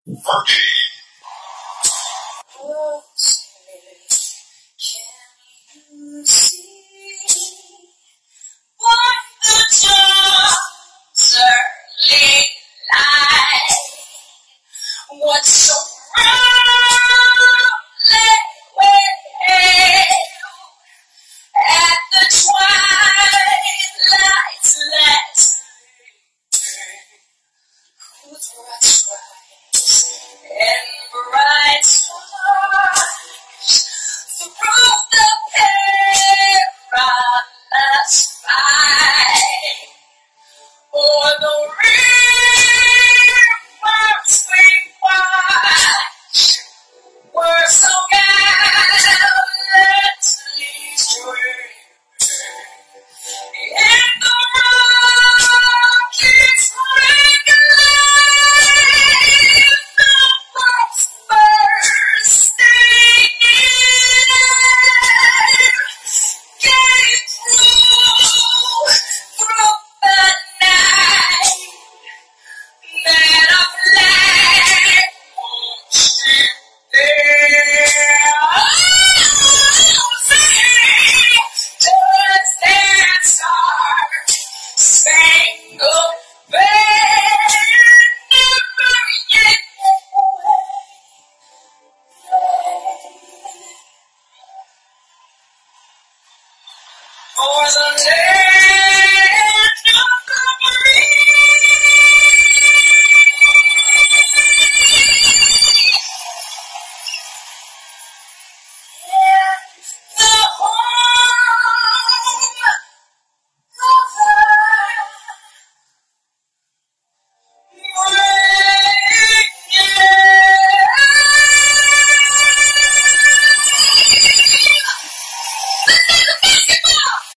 FERGIE. Can you see what the dawn's early light? What's so proudly waved at the twilight's last gleam? Whose bright stripes and bright stars through the perilous fight, o'er the rivers we watch were so gallantly streaming in the rocket's sprinkling, the bombs bursting in air, getting through the night, that a flag won't shoot there. Does that star-spangled banner never yet away? For the